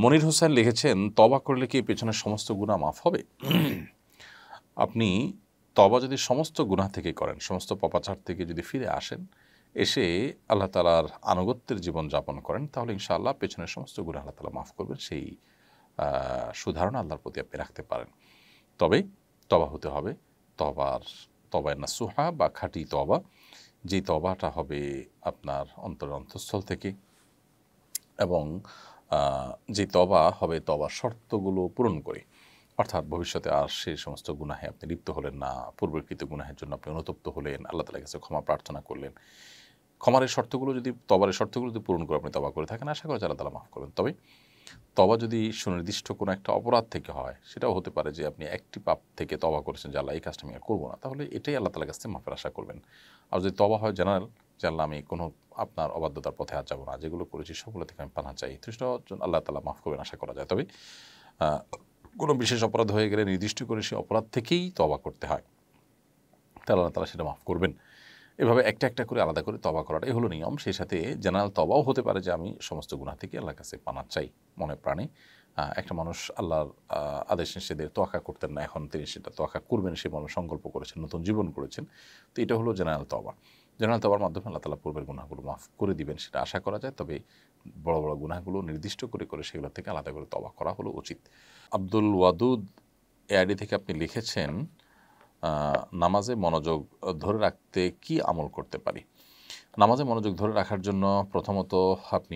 মনির হোসেন লিখেছেন, তওবা করলে কি পেছনের সমস্ত গুনাহ মাফ হবে? আপনি তওবা যদি সমস্ত গুনাহ থেকে করেন, সমস্ত পাপাচার থেকে যদি ফিরে আসেন, এসে আল্লাহ তাআলার আনুগত্যের জীবন যাপন করেন, তাহলে ইনশাআল্লাহ পেছনের সমস্ত গুনাহ আল্লাহ তাআলা মাফ করবেন। সেই সুধারণা আল্লাহর প্রতি আপনি রাখতে পারেন। তবে তওবা হতে হবে তওবায়ে নাসুহা বা খাঁটি তওবা, যেই তওবাটা হবে আপনার অন্তরের অন্তঃস্থল থেকে, এবং যে তওবা হবে তওবার শর্তগুলো পূরণ করে। অর্থাৎ ভবিষ্যতে আর সেই সমস্ত গুনাহে আপনি লিপ্ত হলেন না, পূর্বকৃত গুনাহের জন্য আপনি অনুতপ্ত হলেন, আল্লাহ তাআলার কাছে ক্ষমা প্রার্থনা করলেন। তওবার শর্তগুলো যদি পূরণ করে আপনি তওবা করে থাকেন, আশা করা যায় আল্লাহ তাআলা মাফ করবেন। তবে তওবা যদি সুনির্দিষ্ট কোনো একটা অপরাধ থেকে হয়, সেটাও হতে পারে যে আপনি একটি পাপ থেকে তওবা করেছেন যে আল্লাহ এই কাজটা আমি আর করব না, তাহলে এটাই আল্লাহ তাআলার কাছ থেকে মাফের আশা করবেন। আর যদি তওবা হয় জেনারেল, যে আল্লাহ আমি কোনো আপনার অবাধ্যতার পথে আর যাব না, যেগুলো করেছি সবগুলো থেকে আমি পানাহ চাই, তো সেটাও আল্লাহ তাআলা মাফ করবেন আশা করা যায়। তবে কোনো বিশেষ অপরাধ হয়ে গেলে নির্দিষ্ট করে সেই অপরাধ থেকেই তওবা করতে হয়, তাহলে আল্লাহ তাআলা সেটা মাফ করবেন। এভাবে একটা একটা করে আলাদা করে তওবা করাটাই হলো নিয়ম। সেই সাথে জেনারেল তওবাও হতে পারে যে আমি সমস্ত গুনাহ থেকে আল্লাহর কাছে পানাহ চাই মনে প্রাণে। একটা মানুষ আল্লাহর আদেশ নিষেধের তোয়াক্কা করতেন না, এখন তিনি সেটা তোয়াক্কা করবেন, সে মনে সংকল্প করেছেন, নতুন জীবন করেছেন। তো এটা হলো জেনারেল তওবা। জেনারেল তওবার মাধ্যমে আল্লাহ তাআলা পূর্বের গুনাহগুলো মাফ করে দিবেন, সেটা আশা করা যায়। তবে বড় বড় গুনাহগুলো নির্দিষ্ট করে করে সেগুলো থেকে আলাদা করে তওবা করা হলো উচিত। আব্দুল ওয়াদুদ এআইডি থেকে আপনি লিখেছেন, নামাজে মনোযোগ ধরে রাখতে কি আমল করতে পারি? নামাজে মনোযোগ ধরে রাখার জন্য প্রথমত আপনি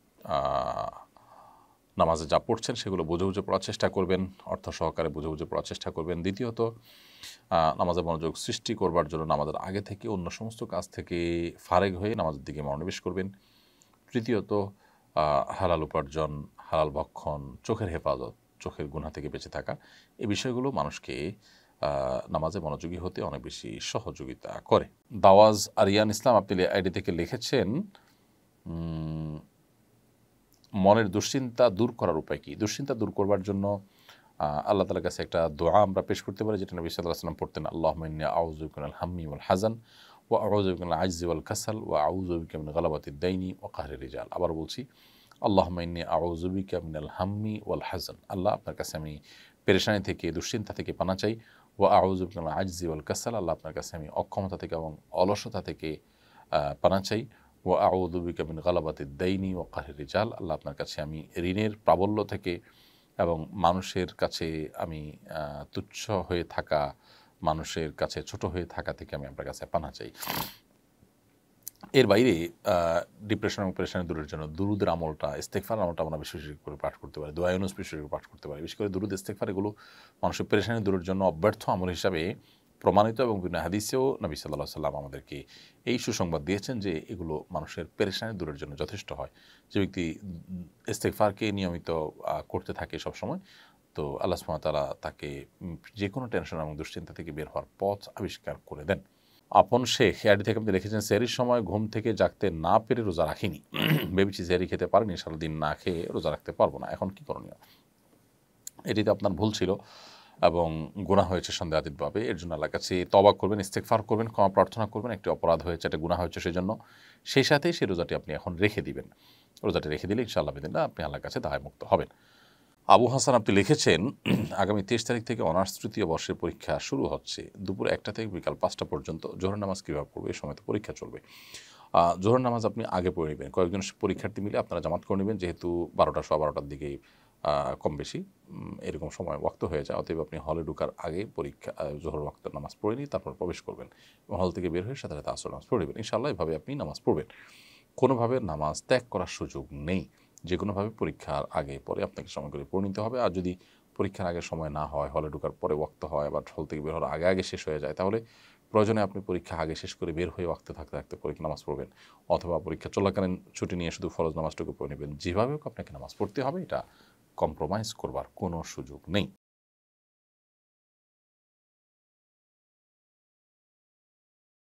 নামাজে যা পড়ছেন সেগুলো বুঝে বুঝে পড়ার চেষ্টা করবেন, অর্থ সহকারে বুঝে বুঝে পড়ার চেষ্টা করবেন। দ্বিতীয়ত নামাজে মনোযোগ সৃষ্টি করবার জন্য নামাজের আগে থেকে অন্য সমস্ত কাজ থেকে ফারেগ হয়ে নামাজের দিকে মনোনিবেশ করবেন। তৃতীয়ত হালাল উপার্জন, হালাল ভক্ষণ, চোখের হেফাজত, চোখের গুনাহ থেকে বেঁচে থাকা, এই বিষয়গুলো মানুষকে নামাজে মনোযোগী হতে অনেক বেশি সহযোগিতা করে। দাওয়াজ আরিয়ান ইসলাম আপনি আইডি থেকে লিখেছেন, মনের দুশ্চিন্তা দূর করার উপায় কি? দুশ্চিন্তা দূর করবার জন্য আল্লাহ তাআলার কাছে একটা দোয়া আমরা পেশ করতে পারি, যেটা নবী সাল্লাল্লাহু আলাইহি ওয়াসাল্লাম পড়তেন, আল্লাহুম্মা ইন্নী আউযু বিকা মিনাল হাম্মি ওয়াল হাযান ওয়া আউযু বিকা মিনাল আজজি ওয়াল কাসাল ওয়া আউযু বিকা মিন গালাবাতিদ দাইনি ওয়া কাহরির রিজাল। আবার বলছি, আল্লাহুম্মা ইন্নী আউযু বিকা মিনাল হাম্মি ওয়াল হাযান। আল্লাহ, আপনার কাছে আমি পেরেশানি থেকে, দুশ্চিন্তা থেকে পানাহ চাই। ওয়া আউযু বিকা মিনাল আজজি ওয়াল কাসাল। আল্লাহ, আপনার কাছে আমি অক্ষমতা থেকে এবং অলসতা থেকে পানাহ চাই। ওয়া আউযু বিকা মিন গালাবাতিদ দাইনি ওয়া কাহরির রিজাল। আল্লাহ, আপনার কাছে আমি ঋণের প্রাবল্য থেকে এবং মানুষের কাছে আমি তুচ্ছ হয়ে থাকা, মানুষের কাছে ছোট হয়ে থাকা থেকে আমি আপনার কাছে পানাহ চাই। এর বাইরে ডিপ্রেশন এবং পেরেশানি দূরের জন্য দুরুদের আমলটা, ইস্তেগফার আমলটা আমরা বেশি বেশি করে পাঠ করতে পারি, দোয়া ইউনুস বেশি করে পাঠ করতে পারি। বিশেষ করে দুরুদ ইস্তেগফার, এগুলো মানুষের পেরেশানি দূরের জন্য অব্যর্থ আমল হিসাবে প্রমাণিত, এবং বিভিন্ন হাদিসেও নবী সাল্লাল্লাহু আলাইহি ওয়াসাল্লাম আমাদেরকে এই সুসংবাদ দিয়েছেন যে এগুলো মানুষের পেরেশানি দূরের জন্য যথেষ্ট হয়। যে ব্যক্তি ইস্তেগফারকে নিয়মিত করতে থাকে সবসময়, তো আল্লাহ সুবহানাহু ওয়া তাআলা তাকে যে কোনো টেনশন এবং দুশ্চিন্তা থেকে বের হওয়ার পথ আবিষ্কার করে দেন। আপন শেখ আইডি থেকে আপনি লিখেছেন, সেহরির সময় ঘুম থেকে জাগতে না পেরে রোজা রাখিনি, ভেবেছি সেহরি খেতে পারিনি, সারাদিন না খেয়ে রোজা রাখতে পারবো না, এখন কি করণীয়? এটিতে আপনার ভুল ছিল এবং গুনাহ হয়েছে সন্দেহাতীতভাবে। এর জন্য আল্লাহর কাছে তওবা করবেন, ইস্তেগফার করবেন, ক্ষমা প্রার্থনা করবেন। একটি অপরাধ হয়েছে, একটা গুনাহ হয়েছে, সেজন্য সেই সাথে সেই রোজাটি আপনি এখন রেখে দিবেন। রোজাটি রেখে দিলে ইনশাআল্লাহ বিদিনিল্লাহ আপনি আল্লাহর কাছে দায়মুক্ত হবেন। আবু হাসান আপনি লিখেছেন, আগামী 23 তারিখ থেকে অনার্স তৃতীয় বর্ষের পরীক্ষা শুরু হচ্ছে। দুপুর 1টা থেকে বিকাল 5টা পর্যন্ত জোহর নামাজ কীভাবে পড়বে? এই সময় তো পরীক্ষা চলবে। জোহর নামাজ আপনি আগে পড়ে নেবেন, কয়েকজন পরীক্ষার্থী মিলে আপনারা জামাত করে নেবেন, যেহেতু 12টা, 12:15টার দিকে কম বেশি এরকম সময় ওয়াক্ত হয়ে যায়। অতএব আপনি হলে ঢোকার আগে পরীক্ষা জোহর ওয়াক্তের নামাজ পড়ে নিয়ে তারপর প্রবেশ করবেন, এবং হল থেকে বের হয়ে সাথে সাথে আসর নামাজ পড়ে নেবেন। ইনশাআল্লাহ এভাবে আপনি নামাজ পড়বেন। কোনোভাবে নামাজ ত্যাগ করার সুযোগ নেই। যে কোনোভাবে পরীক্ষার আগে পরে আপনাকে সময় করে পড়ে নিতে হবে। আর যদি পরীক্ষার আগে সময় না হয়, হলে ঢোকার পরে ওয়াক্ত হয়, আবার হল থেকে বের হওয়ার আগে আগে শেষ হয়ে যায়, তাহলে প্রয়োজনে আপনি পরীক্ষা আগে শেষ করে বের হয়ে ওয়াক্তে থাকতে থাকতে পরীক্ষা নামাজ পড়বেন, অথবা পরীক্ষা চলাকালীন ছুটি নিয়ে শুধু ফরজ নামাজটুকু পড়ে নেবেন। যেভাবে হোক আপনাকে নামাজ পড়তে হবে, এটা কম্প্রোমাইজ করবার কোনো সুযোগ নেই।